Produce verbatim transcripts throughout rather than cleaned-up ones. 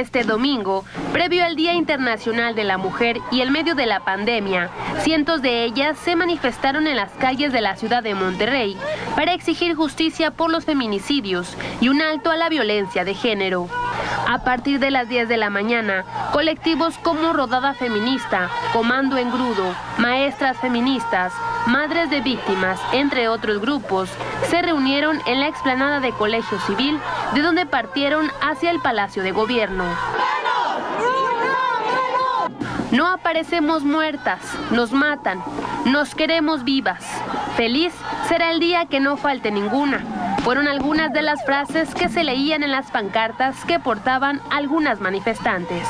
Este domingo, previo al Día Internacional de la Mujer y en medio de la pandemia, cientos de ellas se manifestaron en las calles de la ciudad de Monterrey para exigir justicia por los feminicidios y un alto a la violencia de género. A partir de las diez de la mañana, colectivos como Rodada Feminista, Comando Engrudo, Maestras Feministas, Madres de Víctimas, entre otros grupos, se reunieron en la explanada de Colegio Civil, de donde partieron hacia el Palacio de Gobierno. No aparecemos muertas, nos matan, nos queremos vivas. Feliz será el día que no falte ninguna. Fueron algunas de las frases que se leían en las pancartas que portaban algunas manifestantes.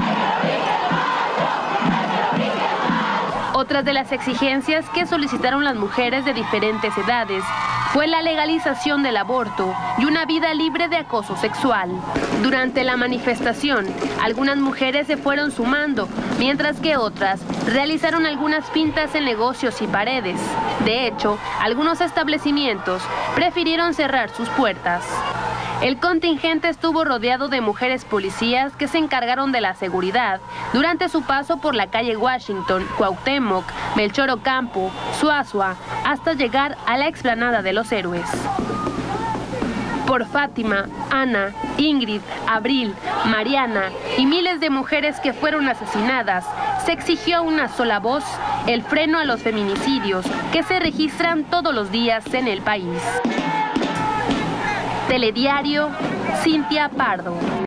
Otras de las exigencias que solicitaron las mujeres de diferentes edades fue la legalización del aborto y una vida libre de acoso sexual. Durante la manifestación, algunas mujeres se fueron sumando, mientras que otras realizaron algunas pintas en negocios y paredes. De hecho, algunos establecimientos prefirieron cerrar sus puertas. El contingente estuvo rodeado de mujeres policías que se encargaron de la seguridad durante su paso por la calle Washington, Cuauhtémoc, Melchor Ocampo, Suazua, hasta llegar a la explanada de los Héroes. Por Fátima, Ana, Ingrid, Abril, Mariana y miles de mujeres que fueron asesinadas, se exigió una sola voz, el freno a los feminicidios que se registran todos los días en el país. Telediario, Cintia Pardo.